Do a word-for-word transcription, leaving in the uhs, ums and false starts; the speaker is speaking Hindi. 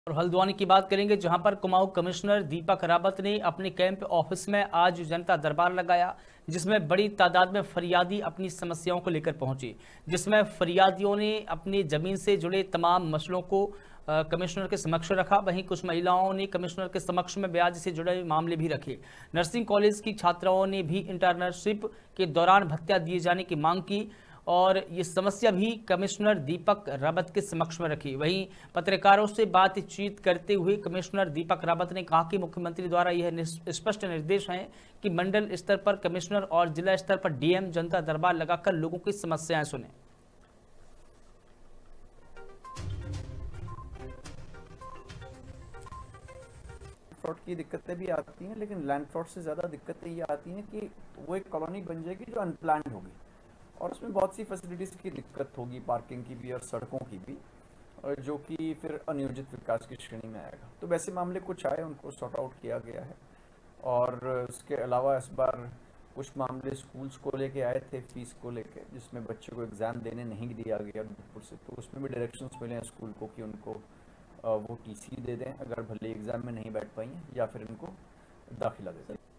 और हल्द्वानी की बात करेंगे, जहां पर कुमाऊं कमिश्नर दीपक रावत ने अपने कैंप ऑफिस में आज जनता दरबार लगाया, जिसमें बड़ी तादाद में फरियादी अपनी समस्याओं को लेकर पहुंचे, जिसमें फरियादियों ने अपनी जमीन से जुड़े तमाम मसलों को कमिश्नर के समक्ष रखा। वहीं कुछ महिलाओं ने कमिश्नर के समक्ष में ब्याज से जुड़े मामले भी रखे। नर्सिंग कॉलेज की छात्राओं ने भी इंटर्नशिप के दौरान भत्ता दिए जाने की मांग की और ये समस्या भी कमिश्नर दीपक रावत के समक्ष में रखी। वहीं पत्रकारों से बातचीत करते हुए कमिश्नर दीपक रावत ने कहा कि मुख्यमंत्री द्वारा यह स्पष्ट निर्देश हैं कि मंडल स्तर पर कमिश्नर और जिला स्तर पर डीएम जनता दरबार लगाकर लोगों की समस्याएं सुने। फ्रॉड की दिक्कतें भी आती हैं, लेकिन लैंड फ्रॉड से ज़्यादा दिक्कतें ये आती हैं कि वो एक कॉलोनी बन जाएगी जो अनप्लान्ड होगी और उसमें बहुत सी फैसिलिटीज़ की दिक्कत होगी, पार्किंग की भी और सड़कों की भी, और जो कि फिर अनियोजित विकास की श्रेणी में आएगा। तो वैसे मामले कुछ आए, उनको सॉर्ट आउट किया गया है। और उसके अलावा इस बार कुछ मामले स्कूल्स को लेके आए थे, फीस को लेके, जिसमें बच्चे को एग्ज़ाम देने नहीं दिया गया दूरपुर से, तो उसमें भी डायरेक्शंस मिले हैं स्कूल को कि उनको वो टीसी दे दें अगर भले एग्ज़ाम में नहीं बैठ पाई हैं, या फिर इनको दाखिला दे दें।